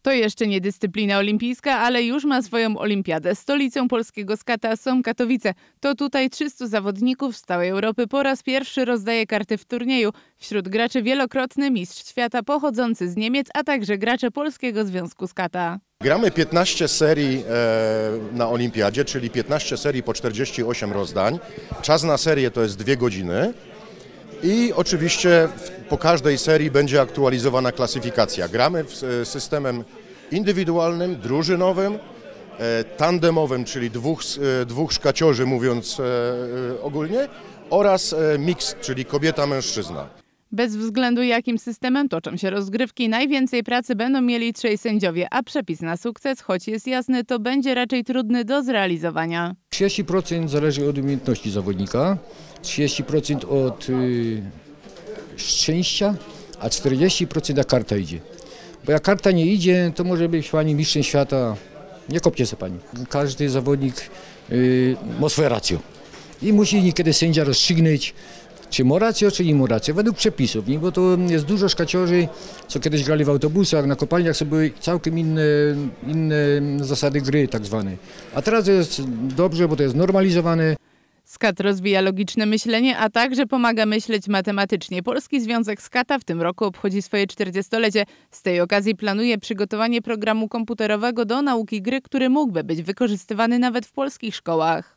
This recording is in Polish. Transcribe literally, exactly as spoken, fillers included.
To jeszcze nie dyscyplina olimpijska, ale już ma swoją olimpiadę. Stolicą polskiego skata są Katowice. To tutaj trzystu zawodników z całej Europy po raz pierwszy rozdaje karty w turnieju. Wśród graczy wielokrotny mistrz świata pochodzący z Niemiec, a także gracze Polskiego Związku Skata. Gramy piętnaście serii e, na olimpiadzie, czyli piętnaście serii po czterdzieści osiem rozdań. Czas na serię to jest dwie godziny. I oczywiście po każdej serii będzie aktualizowana klasyfikacja. Gramy w systemem indywidualnym, drużynowym, tandemowym, czyli dwóch, dwóch szkaciorzy, mówiąc ogólnie, oraz mix, czyli kobieta-mężczyzna. Bez względu jakim systemem toczą się rozgrywki, najwięcej pracy będą mieli trzej sędziowie, a przepis na sukces, choć jest jasny, to będzie raczej trudny do zrealizowania. trzydzieści procent zależy od umiejętności zawodnika, trzydzieści procent od y, szczęścia, a czterdzieści procent jak karta idzie. Bo jak karta nie idzie, to może być pani mistrzem świata, nie kopcie się pani. Każdy zawodnik y, ma swoją rację i musi niekiedy sędzia rozstrzygnąć, czy ma rację, czy nie ma rację, według przepisów, nie? Bo to jest dużo szkaciorzy, co kiedyś grali w autobusach, na kopalniach, sobie były całkiem inne, inne zasady gry tak zwane. A teraz jest dobrze, bo to jest normalizowane. Skat rozwija logiczne myślenie, a także pomaga myśleć matematycznie. Polski Związek Skata w tym roku obchodzi swoje czterdziestolecie. Z tej okazji planuje przygotowanie programu komputerowego do nauki gry, który mógłby być wykorzystywany nawet w polskich szkołach.